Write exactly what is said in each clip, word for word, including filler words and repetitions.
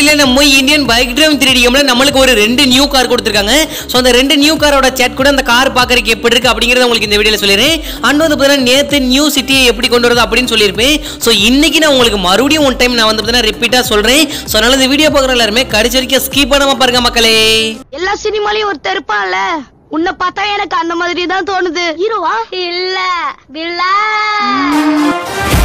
வீடியோல நம்ம Indian bike drive three D கேம்ல நமக்கு ஒரு ரெண்டு நியூ கார் கொடுத்திருக்காங்க. சோ அந்த ரெண்டு நியூ காரோட சாட் கூட அந்த கார் பார்க்கறதுக்கு எப்படி இருக்கு அப்படிங்கறத உங்களுக்கு இந்த வீடியோல சொல்லிறேன். அண்ட் வந்து பாத்தீங்கன்னா நேத்து நியூ சிட்டியை எப்படி கொண்டு வரது அப்படினு சொல்லிருப்பேன். சோ இன்னைக்கு நான் உங்களுக்கு மறுபடியும் ஒன் டைம் நான் வந்து பாத்தீங்கன்னா ரிப்பீட்டா சொல்றேன். சோ அதனால இந்த வீடியோ பார்க்குற எல்லாரும் கடைசி வரைக்கும் ஸ்கிப் பண்ணாம பாருங்க மக்களே. எல்லா சினிமாலயும் ஒரு தெருப்பான்ல உன்னை பார்த்தா எனக்கு அந்த மாதிரி தான் தோணுது. ஹீரோவா இல்ல வில்லன்.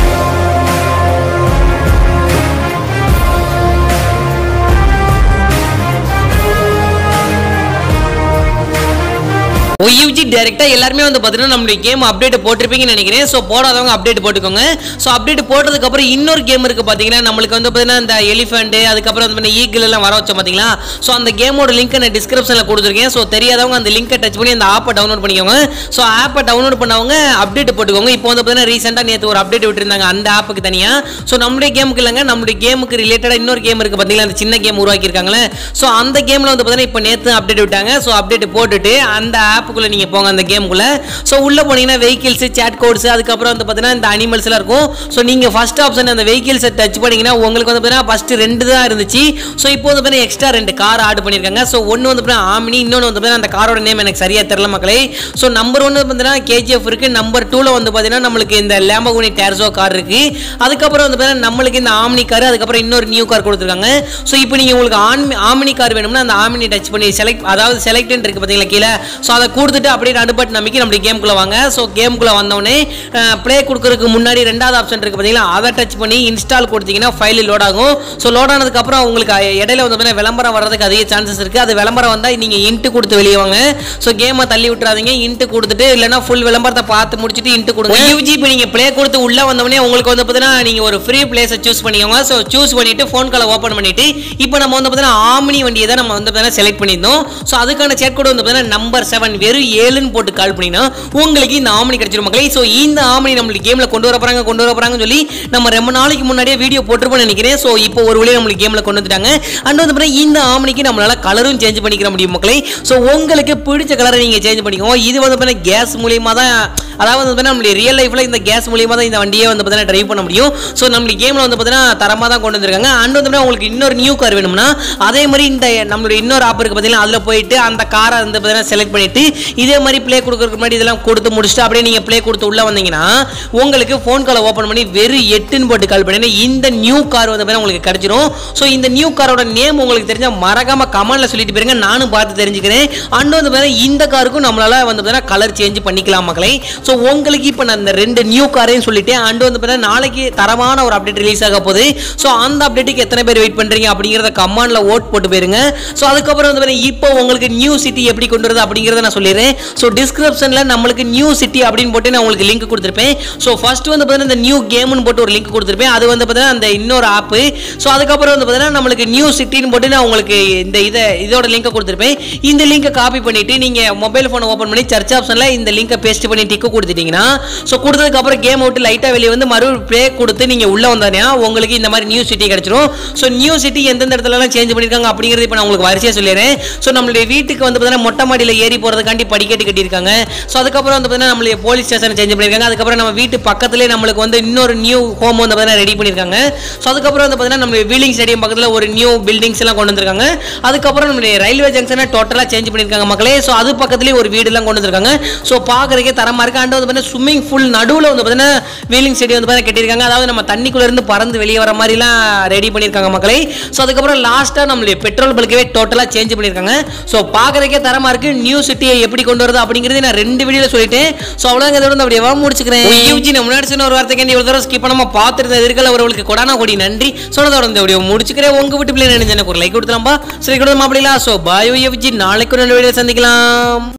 ஒய்யூஜி டைரக்டா எல்லாரும் வந்து பாத்தீங்கன்னா நம்மளுடைய கேம் அப்டேட் போட்டுருப்பீங்கன்னு நினைக்கிறேன். சோ போடாதவங்க அப்டேட் போட்டுக்கோங்க. சோ அப்டேட் போட்டதுக்கு அப்புறம் இன்னொரு கேம் இருக்கு பாத்தீங்கன்னா நம்மளுக்கு வந்து பாத்தீங்கன்னா இந்த எலிஃபென்ட் அதுக்கப்புறம் வந்து ஈகிள் எல்லாம் வர வச்சோம் பாத்தீங்களா. சோ அந்த கேமோட லிங்க் நான் டிஸ்கிரிப்ஷன்ல கொடுத்துருக்கேன். சோ தெரியாதவங்க அந்த லிங்கை டச் பண்ணி அந்த ஆப்பை டவுன்லோட் பண்ணிக்கோங்க. சோ ஆப்பை டவுன்லோட் பண்ணவங்க அப்டேட் போட்டுக்கோங்க. இப்போ வந்து பாத்தீங்கன்னா ரீசெண்டா நேத்து ஒரு அப்டேட் விட்டுருந்தாங்க அந்த ஆப்புக்கு தனியா. சோ நம்மளுடைய கேமுக்கு இல்லங்க நம்மளுடைய கேமுக்கு ரிலேட்டடா இன்னொரு கேம் இருக்கு பாத்தீங்களா அந்த சின்ன கேம் உருவாக்கி இருக்காங்களே. சோ அந்த கேம்ல வந்து பாத்தீங்கன்னா இப்போ நேத்து அப்டேட் விட்டாங்க. சோ அப்டேட் போட்டுட்டு அந்த ஆப் நீங்க போங்க அந்த கேமுக்குள்ள. சோ உள்ள போனீங்கன்னா வெஹிக்கிள்ஸ் சாட் கோட்ஸ் அதுக்கப்புறம் வந்து பாத்தீங்கன்னா இந்த அனிமல்ஸ் எல்லாம் இருக்கும். சோ நீங்க ஃபர்ஸ்ட் ஆப்ஷன் அந்த வெஹிக்கிள்ஸ் டச் பண்ணீங்கன்னா உங்களுக்கு வந்து பாத்தீங்கன்னா ஃபர்ஸ்ட் ரெண்டு தான் இருந்துச்சு. சோ இப்போ வந்து பாத்தீங்கன்னா எக்ஸ்ட்ரா ரெண்டு கார் ஆட் பண்ணிருக்காங்க. சோ ஒன்னு வந்து பாத்தீங்கன்னா ஆமினி இன்னொன்னு வந்து பாத்தீங்கன்னா அந்த காரோட நேம் எனக்கு சரியா தெரியல மக்களே. சோ நம்பர் ஒன்னு பாத்தீங்கன்னா கேஜிஎஃப் இருக்கு. நம்பர் டூ ல வந்து பாத்தீங்கன்னா நமக்கு இந்த லாம்போர்கினி டெர்சோ கார் இருக்கு. அதுக்கப்புறம் வந்து பாத்தீங்கன்னா நமக்கு இந்த ஆமினி கார் அதுக்கப்புறம் இன்னொரு நியூ கார் கொடுத்திருக்காங்க. சோ இப்போ நீங்க உங்களுக்கு ஆமினி கார் வேணும்னா அந்த ஆமினி டச் பண்ணி செலக்ட் அதாவது செலக்ட் இருக்கு பாத்தீங்களா கீழ. சோ அதை கொடுத்துட்டு அப்படியே அனுபட் நம்பிக்கை நம்ம கேமுக்குள்ள வாங்க. சோ கேமுக்குள்ள வந்தோடனே ப்ளே கொடுக்கறதுக்கு முன்னாடி ரெண்டாவது ஆப்ஷன் இருக்கு பாத்தீங்களா அதை டச் பண்ணி இன்ஸ்டால் கொடுத்தீங்கன்னா ஃபைல் லோட் ஆகும். சோ லோட் ஆனதுக்கு அப்புறம் உங்களுக்கு இடையில வந்து விளம்பரம் வர்றதுக்கு அதிக சான்சஸ் இருக்கு. அது விளம்பரம் வந்தா நீங்க இன்ட் கொடுத்து வெளியே வாங்க. சோ கேமை தள்ளி விட்டுறாதீங்க. இன்ட் கொடுத்துட்டு இல்லனா ஃபுல் விளம்பரத்தை பார்த்து முடிச்சிட்டு இன்ட் கொடுங்க. யூஜி இப்போ நீங்க ப்ளே கொடுத்து உள்ள வந்தோடனே உங்களுக்கு வந்து பாத்தீங்கன்னா நீங்க ஒரு ஃப்ரீ பிளேஸை சூஸ் பண்ணிக்கோங்க. சோ சூஸ் பண்ணிட்டு ஃபோன் காலை ஓபன் பண்ணிட்டு இப்போ நம்ம வந்து பாத்தீங்கன்னா ஆமினி வண்டியை தான் நம்ம வந்து பாத்தீங்கன்னா செலக்ட் பண்ணியிருந்தோம். சோ அதுக்கான சேட் கோட் வந்து பாத்தீங்கன்னா நம்பர் செவன் வெறும் ஏழுன்னு போட்டு கால் பண்ணினா உங்களுக்கு இந்த ஆமினி கிடைச்சிரும் மக்களே. சோ இந்த ஆமினி நம்ம கேம்ல கொண்டு வர போறாங்க கொண்டு வர போறாங்கன்னு சொல்லி நம்ம ரொம்ப நாளைக்கு முன்னாடியே வீடியோ போட்டுருப்போம்னு நினைக்கிறேன். சோ இப்போ ஒரு வழியா நம்ம கேம்ல கொண்டு வந்துட்டாங்க. அண்ட் வந்து பாத்தீங்கன்னா இந்த ஆமினிக்கு நம்மளால கலரும் சேஞ்ச் பண்ணிக்கிற முடியும் மக்களே. சோ உங்களுக்கு பிடிச்ச கலரை நீங்க சேஞ்ச் பண்ணிக்கோங்க. இது வந்து பாத்தீங்கன்னா கேஸ் மூலமா தான் அதாவது வந்து நம்ம ரியல் லைஃப்ல இந்த கேஸ் மூலமா தான் இந்த வண்டியை வந்து பாத்தீங்கன்னா டிரைவ் பண்ண முடியும். சோ நம்ம கேம்ல வந்து பாத்தீங்கன்னா தரமா தான் கொண்டு வந்திருக்காங்க. அண்ட் வந்து உங்களுக்கு இன்னொரு நியூ கார் வேணும்னா அதே மாதிரி இந்த நம்மளுடைய இன்னொரு ஆப் இருக்கு பாத்தீங்கன்னா அதுல போயிட்டு அந்த காரை வந்து பாத்தீங்கன்னா செலக்ட் பண்ணிட்டு இதே மாதிரி ப்ளே கொடுக்கறதுக்கு முன்னாடி இதெல்லாம் கொடுத்து முடிச்சுட்டு அப்படியே நீங்க ப்ளே கொடுத்து உள்ள வந்தீங்கன்னா உங்களுக்கு ஃபோன் காலை ஓபன் பண்ணி வெறும் எட்டுன்னு போட்டு கால் பண்ணி இந்த நியூ கார் வந்து உங்களுக்கு கிடைச்சிரும். சோ இந்த நியூ காரோட நேம் உங்களுக்கு தெரிஞ்சா மறக்காம கமெண்ட்ல சொல்லிட்டு போயிருங்க. நானும் பார்த்து தெரிஞ்சுக்கிறேன். அண்ட் வந்து இந்த காருக்கும் நம்மளால வந்து கலர் சேஞ்ச் பண்ணிக்கலாம் மக்களே. சோ உங்களுக்கு இப்போ நான் இந்த ரெண்டு நியூ காரையும் சொல்லிட்டேன். அண்ட் வந்து நாளைக்கு தரமான ஒரு அப்டேட் ரிலீஸ் ஆக போகுது. சோ அந்த அப்டேட்டுக்கு எத்தனை பேர் வெயிட் பண்றீங்க அப்படிங்கறத கமெண்ட்ல ஓட் போட்டு போயிருங்க. சோ அதுக்கப்புறம் வந்து இப்போ உங்களுக்கு நியூ சிட்டி எப்படி கொண்டு வரது அப்படிங்கறத நான் சொல்லிடுறேன். சோ டிஸ்கிரிப்ஷன்ல நம்மளுக்கு நியூ சிட்டி அப்படின்னு போட்டு நான் உங்களுக்கு லிங்க் கொடுத்திருப்பேன். சோ ஃபர்ஸ்ட் வந்து பாத்தீங்கன்னா இந்த நியூ கேம்னு போட்டு ஒரு லிங்க் கொடுத்திருப்பேன். அது வந்து பாத்தீங்கன்னா அந்த இன்னொரு ஆப். சோ அதுக்கப்புறம் வந்து பாத்தீங்கன்னா நம்மளுக்கு நியூ சிட்டின்னு போட்டு நான் உங்களுக்கு இந்த இத இதோட லிங்க் கொடுத்திருப்பேன். இந்த லிங்கை காப்பி பண்ணிட்டு நீங்க மொபைல் போன் ஓபன் பண்ணி சர்ச் ஆப்ஷன்ல இந்த லிங்கை பேஸ்ட் பண்ணி டிக் கொடுத்துட்டீங்கன்னா சோ கொடுத்ததுக்கு அப்புறம் கேம் விட்டு லைட்டா வெளியே வந்து மறுபடியும் ப்ளே கொடுத்து நீங்க உள்ள வந்தீங்கன்னா உங்களுக்கு இந்த மாதிரி நியூ சிட்டி கிடைச்சிரும். சோ நியூ சிட்டி எந்தெந்த இடத்துல எல்லாம் சேஞ்ச் பண்ணிருக்காங்க அப்படிங்கறது இப்போ நான் உங்களுக்கு வரிசையா சொல்லிடுறேன். சோ நம்மளுடைய வீட்டுக்கு வந்து பாத்தீங்கன்னா மொட்டை மாடியில ஏறி போறதுக்காண்டி படிக்கட்டு கட்டி இருக்காங்க. சோ அதுக்கப்புறம் வந்து பாத்தீங்கன்னா நம்மளுடைய போலீஸ் ஸ்டேஷன் சேஞ்ச் பண்ணிருக்காங்க. அதுக்கப்புறம் நம்ம வீட்டு பக்கத்திலே நம்மளுக்கு வந்து இன்னொரு நியூ ஹோம் வந்து பாத்தீங்கன்னா ரெடி பண்ணிருக்காங்க. சோ அதுக்கப்புறம் வந்து பாத்தீங்கன்னா நம்ம வீலிங் ஸ்டேடியம் பக்கத்துல ஒரு நியூ பில்டிங்ஸ் எல்லாம் கொண்டு வந்திருக்காங்க. அதுக்கப்புறம் நம்மளுடைய ரயில்வே ஜங்ஷனை டோட்டலா சேஞ்ச் பண்ணிருக்காங்க மக்களே. சோ அது பக்கத்திலே ஒரு வீடு எல்லாம் கொண்டு வந்திருக்காங்க. சோ பாக்குறதுக்கே தரமா இருக்கு. அண்ட் வந்து பாத்தீங்கன்னா ஸ்விம்மிங் பூல் நடுவுல வந்து பாத்தீங்கன்னா வீலிங் ஸ்டேடியம் வந்து பாத்தீங்கன்னா கட்டிருக்காங்க. அதாவது நம்ம தண்ணிக்குள்ள இருந்து பறந்து வெளியே வர மாதிரி எல்லாம் ரெடி பண்ணிருக்காங்க மக்களே. சோ அதுக்கப்புறம் லாஸ்டா நம்மளுடைய பெட்ரோல் பல்கவே டோட்டலா சேஞ்ச் பண்ணிருக்காங்க. சோ பாக்குறதுக்கே தரமா இருக்கு. நியூ சிட்டியை எப்படி கொண்டு வரது அப்படிங்கறது நான் ரெண்டு வீடியோல சொல்லிட்டேன். சோ அவ்வளவுதான் இதோட அப்படியே வா முடிச்சுக்கிறேன். யூஜி நான் முன்னாடி சொன்ன ஒரு வார்த்தைக்கு இவ்வளவு தூரம் ஸ்கிப் பண்ணாம பார்த்துட்டு இருக்கல அவர்களுக்கு கொடானா கொடி நன்றி. சொன்னதோட இந்த வீடியோ முடிச்சுக்கிறேன். உங்க வீட்டு பிள்ளை நினைச்சு எனக்கு ஒரு லைக் கொடுத்துலாம்பா. சரி கொடுத்தோம் அப்படிங்களா. சோ பாய் யூஜி நாளைக்கு ஒரு வீடியோ சந்திக்கலாம்.